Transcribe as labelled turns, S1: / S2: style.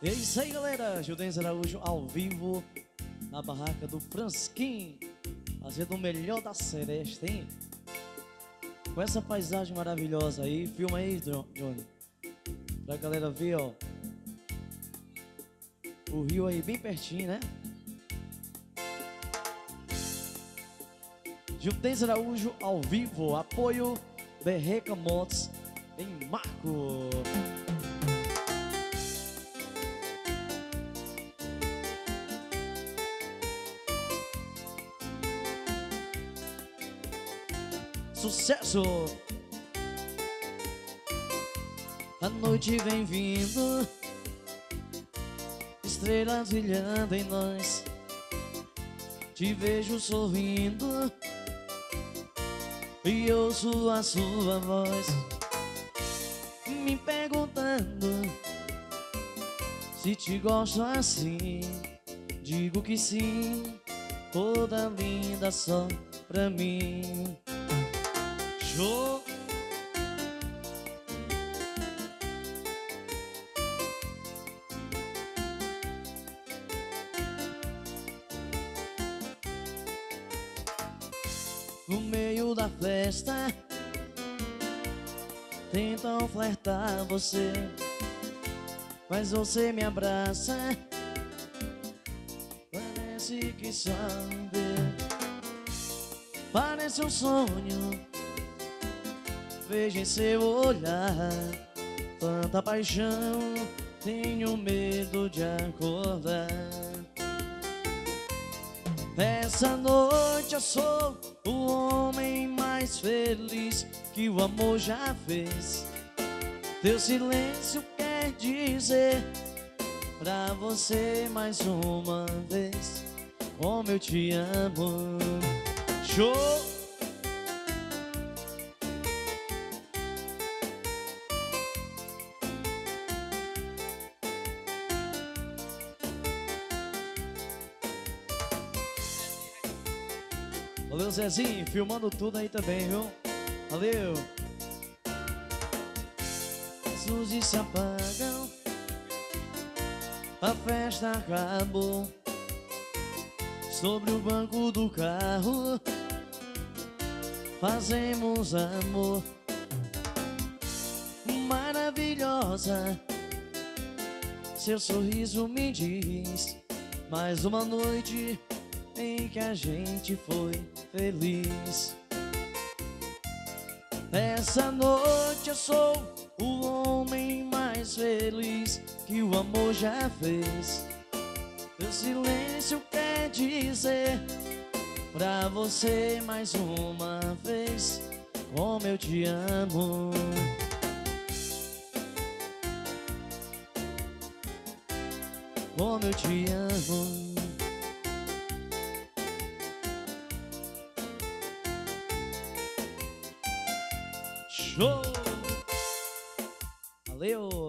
S1: E é isso aí, galera. Gildense Araújo ao vivo na barraca do Fransquim, fazendo o melhor da Seresta, hein? Com essa paisagem maravilhosa aí. Filma aí, Johnny, pra galera ver, ó, o rio aí bem pertinho, né? Gildense Araújo ao vivo. Apoio Berreca Motos em Marco. Sucesso! A noite vem vindo, estrelas brilhando em nós. Te vejo sorrindo e ouço a sua voz me perguntando se te gosto assim. Digo que sim, toda linda só pra mim. Show! No meio da festa tentam flertar você, mas você me abraça, parece que sabe. Parece um sonho, vejo em seu olhar tanta paixão, tenho medo de acordar. Essa noite eu sou o homem mais feliz que o amor já fez. Teu silêncio quer dizer pra você mais uma vez como eu te amo. Show! Valeu, Zezinho, filmando tudo aí também, viu? Valeu! As luzes se apagam, a festa acabou. Sobre o banco do carro fazemos amor. Maravilhosa, seu sorriso me diz mais uma noite em que a gente foi feliz. Essa noite eu sou o homem mais feliz que o amor já fez. Teu silêncio quer dizer pra você mais uma vez como eu te amo. Como eu te amo. Show! Valeu!